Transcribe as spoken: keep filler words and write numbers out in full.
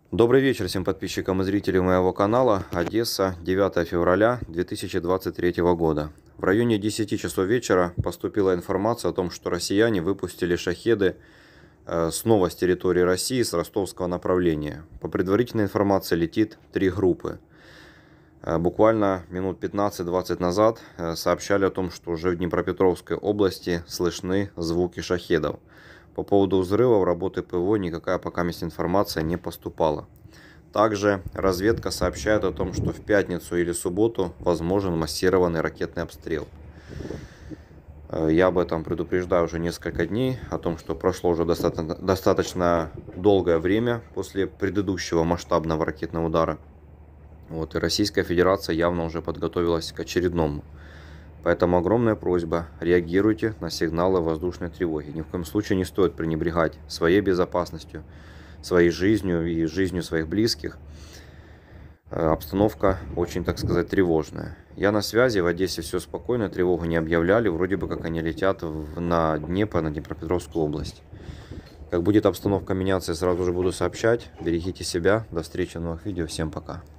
Добрый вечер всем подписчикам и зрителям моего канала. Одесса, девятое февраля две тысячи двадцать третьего года. В районе десяти часов вечера поступила информация о том, что россияне выпустили шахеды снова с территории России, с ростовского направления. По предварительной информации летит три группы. Буквально минут пятнадцать-двадцать назад сообщали о том, что уже в Днепропетровской области слышны звуки шахедов. По поводу взрывов работы ПВО никакая пока информация не поступала. Также разведка сообщает о том, что в пятницу или субботу возможен массированный ракетный обстрел. Я об этом предупреждаю уже несколько дней, о том, что прошло уже достаточно, достаточно долгое время после предыдущего масштабного ракетного удара. Вот, и Российская Федерация явно уже подготовилась к очередному. Поэтому огромная просьба, реагируйте на сигналы воздушной тревоги. Ни в коем случае не стоит пренебрегать своей безопасностью, своей жизнью и жизнью своих близких. Обстановка очень, так сказать, тревожная. Я на связи, в Одессе все спокойно, тревогу не объявляли. Вроде бы как они летят на Днепр, на Днепропетровскую область. Как будет обстановка меняться, я сразу же буду сообщать. Берегите себя. До встречи в новых видео. Всем пока.